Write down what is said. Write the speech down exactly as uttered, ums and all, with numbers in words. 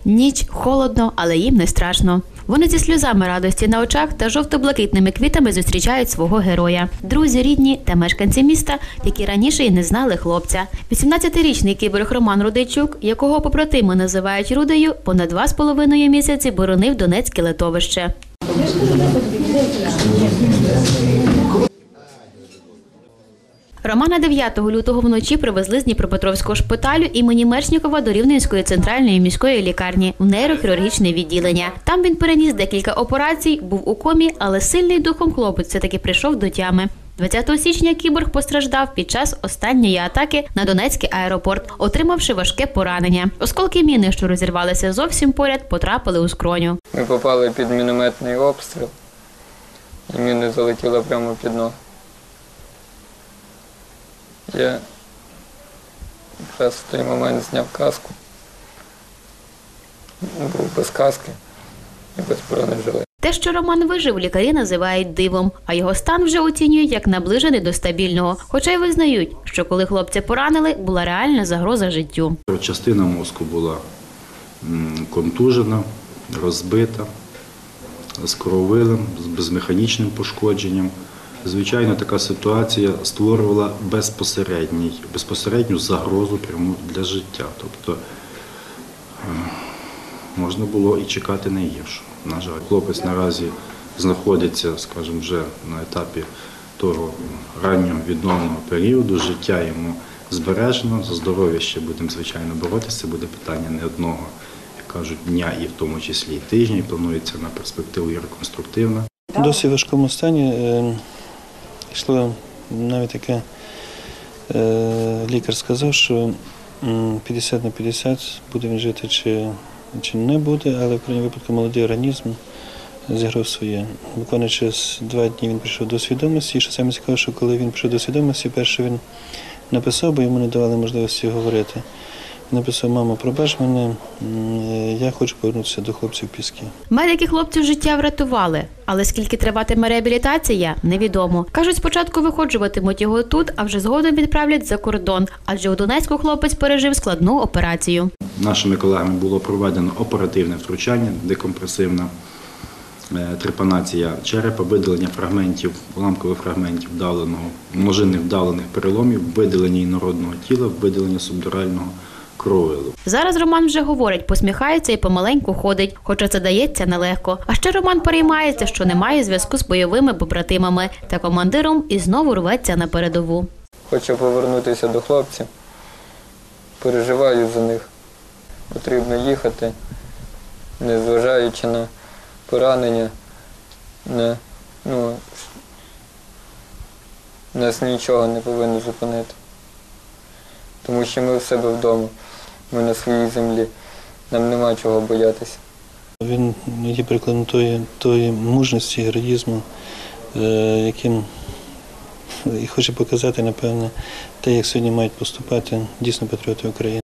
Ніч, холодно, але їм не страшно. Вони зі сльозами радості на очах та жовто-блакитними квітами зустрічають свого героя. Друзі, рідні та мешканці міста, які раніше й не знали хлопця. вісімнадцятирічний кіборг Роман Рудейчук, якого побратими називають Рудею, понад два з половиною місяці боронив Донецьке литовище. Романа дев'ятого лютого вночі привезли з Дніпропетровського шпиталю імені Мечнікова до Рівненської центральної міської лікарні в нейрохірургічне відділення. Там він переніс декілька операцій, був у комі, але сильний духом хлопець все-таки прийшов до тями. двадцятого січня кіборг постраждав під час останньої атаки на Донецький аеропорт, отримавши важке поранення. Осколки міни, що розірвалися зовсім поряд, потрапили у скроню. Ми попали під мінометний обстріл, і міна залетіла прямо під ноги. Я якраз в той момент зняв каску, був без каски і без бронежилета. Те, що Роман вижив, лікарі називають дивом, а його стан вже оцінюють як наближений до стабільного. Хоча й визнають, що коли хлопця поранили, була реальна загроза життю. Частина мозку була контужена, розбита, з крововилим, з механічним пошкодженням. Звичайно, така ситуація створювала безпосередню загрозу пряму для життя. Тобто можна було і чекати найгіршого. На жаль, хлопець наразі знаходиться, скажімо, вже на етапі того раннього відновного періоду. Життя йому збережено, за здоров'я ще будемо, звичайно, боротися. Це буде питання не одного, як кажуть, дня і в тому числі і тижня, і планується на перспективу і реконструктивна. В досить важкому стані. Йшло навіть таке, лікар сказав, що п'ятдесят на п'ятдесят буде він жити чи, чи не буде, але в крайньому випадку молодий організм зіграв своє. Буквально через два дні він прийшов до свідомості, і що саме цікаве, що коли він прийшов до свідомості, перше він написав, бо йому не давали можливості говорити. Написав: «Мамо, пробач мене, я хочу повернутися до хлопців Піски». Медики хлопцю життя врятували, але скільки триватиме реабілітація – невідомо. Кажуть, спочатку виходжуватимуть його тут, а вже згодом відправлять за кордон, адже у Донецьку хлопець пережив складну операцію. Нашими колегами було проведено оперативне втручання, декомпресивна трепанація черепа, видалення фрагментів, уламкових фрагментів вдавленого, множинних вдавлених переломів, видалення інородного тіла, видалення субдурального крововилу. Зараз Роман вже говорить, посміхається і помаленьку ходить, хоча це дається нелегко. А ще Роман переймається, що немає зв'язку з бойовими побратимами та командиром, і знову рветься на передову. Хочу повернутися до хлопців, переживаю за них. Потрібно їхати, незважаючи на поранення, не, ну, нас нічого не повинно зупинити. Тому що ми в себе вдома, ми на своїй землі, нам нема чого боятися. Він є прикладом тої, тої мужності, героїзму, яким і хоче показати, напевне, те, як сьогодні мають поступати дійсно патріоти України.